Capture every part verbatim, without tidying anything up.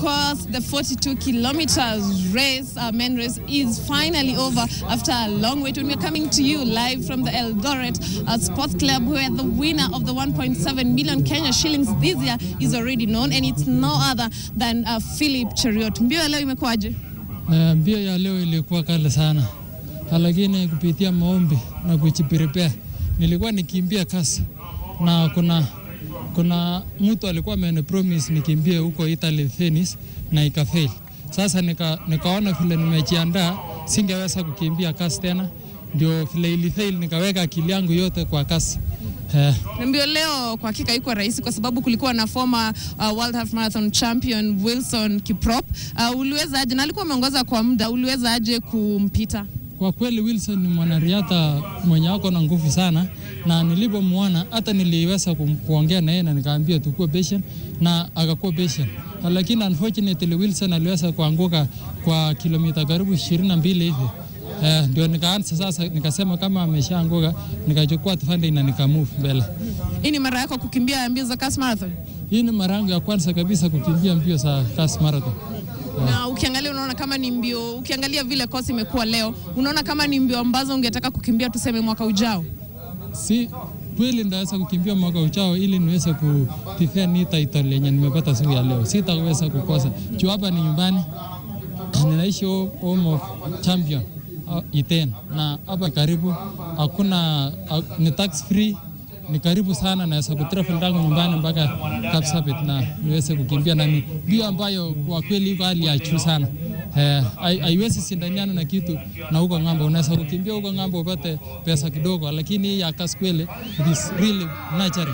course, the forty-two kilometers race, uh, men race, is finally over after a long wait. When we're coming to you live from the Eldoret uh, Sports Club, where the winner of the one point seven million Kenya shillings this year is already known, and it's no other than uh, Philip Cheruiyot. Mbio ya leo imekuwaje? Mbio ya leo ilikuwa kali sana, lakini kupitia maombi na kujiprepare nilikuwa nikimbia Kass, na kuna kuna mtu alikuwa amenipromise nikimbie huko Italy Venice na ikafail. Sasa nika nikaona vile nimejiandaa singeweza kukimbia Kass tena, ndio vile ilifail nikaweka akili yangu yote kwa Kass. Eh. Mbio leo kwa hakika iko rahisi kwa sababu kulikuwa na former uh, World Half Marathon champion Wilson Kiprop. Uh, uliweza aje, na alikuwa ameongoza kwa muda, uliweza aje kumpita? Kwa kweli Wilson ni mwanariadha mwenye wako na nguvu sana, na nilipomwona hata niliweza kuongea na yeye na nikaambia tukue patient, na akakuwa patient. Lakini unfortunately Wilson aliweza kuanguka kwa kilomita karibu ishirini na mbili hivi. Eh, ndio nikaanza sasa nikasema kama ameshaanguka nikachukua advantage na nikamove mbele. Hii ni mara yako kukimbia mbio za Kass Marathon? Hii ni mara yangu ya kwanza kabisa kukimbia mbio za Kass Marathon. Na ukiangalia unaona kama ni mbio, ukiangalia vile course imekuwa leo, unaona kama ni mbio ambazo ungetaka kukimbia tuseme mwaka ujao? Si kweli ndaweza kukimbia mwaka ujao ili niweze kutifia ni title yenye nimepata siku ya leo. Sitaweza kukosa. Juu hapa ni nyumbani. Ninaishi home of champion uh, Iten, na hapa karibu hakuna uh, ni tax free, ni karibu sana, naweza kutravel tangu nyumbani mpaka Kapsabet na niweze kukimbia, na ni mbio ambayo kwa kweli iko hali ya juu sana. Eh, haiwezi sindaniana na kitu na huko ng'ambo. Unaweza kukimbia huko ng'ambo upate pesa kidogo, lakini ya Kass kweli it is really nurturing.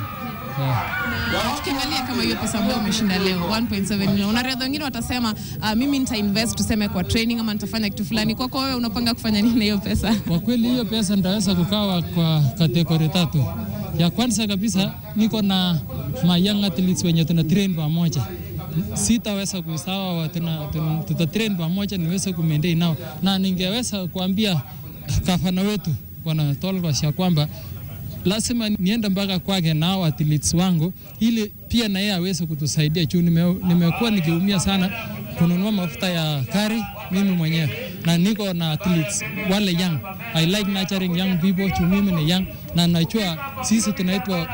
Yeah. Tukiangalia kama hiyo pesa ambayo umeshinda leo one point seven million, wanariadha wengine watasema uh, mimi nita invest tuseme kwa training ama nitafanya kitu fulani. Kwako wewe unapanga kufanya nini na hiyo pesa? Kwa kweli hiyo pesa nitaweza kukawa kwa kategori tatu. Ya kwanza kabisa niko na my young athletes wenye tuna train pamoja. Sitaweza kusawa tuna tuta train pamoja niweze kumaintain nao, na ningeweza kuambia gavana wetu bwana Tolgos ya kwamba lazima niende mpaka kwake nao athletes wangu ili pia na yeye aweze kutusaidia. Juu nime, nimekuwa nikiumia sana kununua mafuta ya gari mimi mwenyewe, na niko na athletes wale young. I like nurturing young people. Juu mimi ni young na najua sisi tunaitwa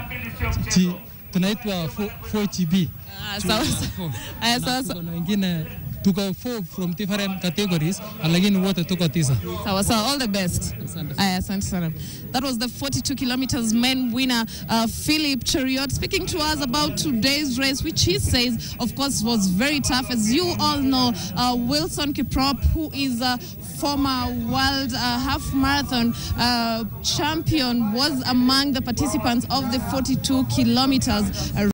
tunaitwa four G B. Ah, sawa sawa. Sawa na wengine tuko four from different categories, lakini wote tuko tisa. Sawa sawa, all the best. Aya, asante sana. That was the forty-two kilometers men winner uh, Philip Cheruiyot speaking to us about today's race, which he says of course was very tough. As you all know, uh, Wilson Kiprop, who is a former world uh, half marathon uh, champion, was among the participants of the forty-two kilometers